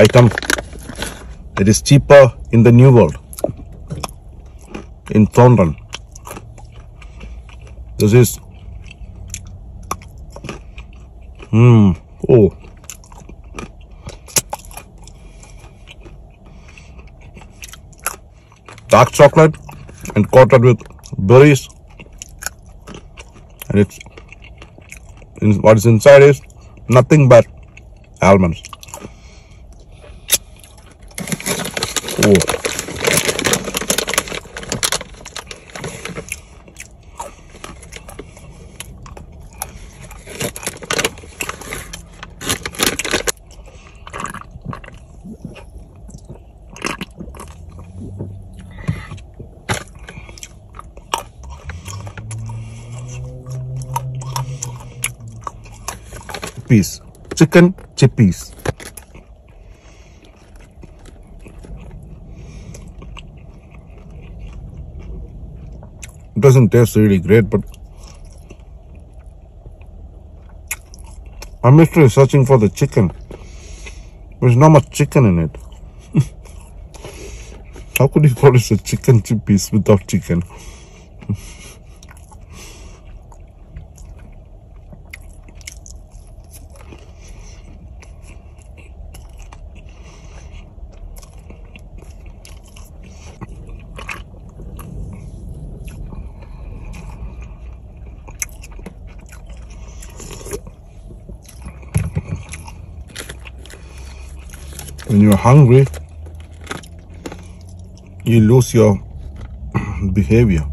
item that is cheaper in the New World, in Thorndon. This is oh, dark chocolate and coated with berries, and what is inside is nothing but almonds. Oh. Chicken chippies. It doesn't taste really great, but I'm literally searching for the chicken. There's not much chicken in it. How could you call it a chicken chippies without chicken? When you're hungry, you lose your behavior.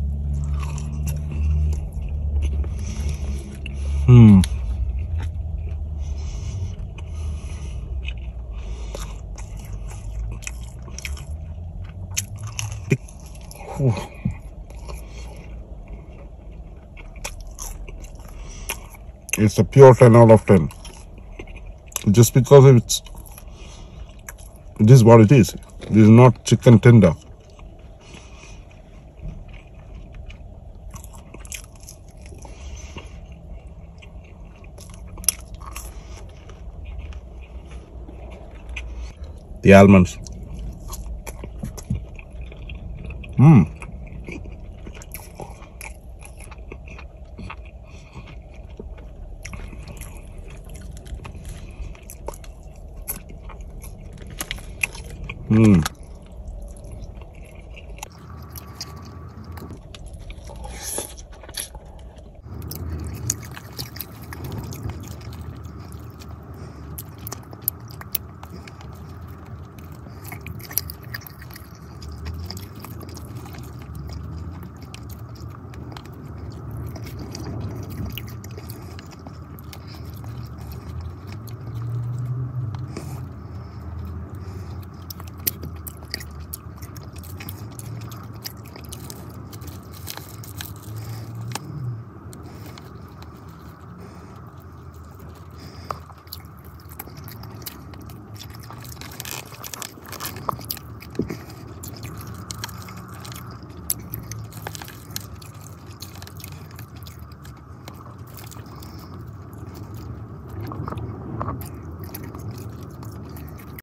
It's a pure 10 out of 10. Just because it is what it is. It is not chicken tender. The almonds.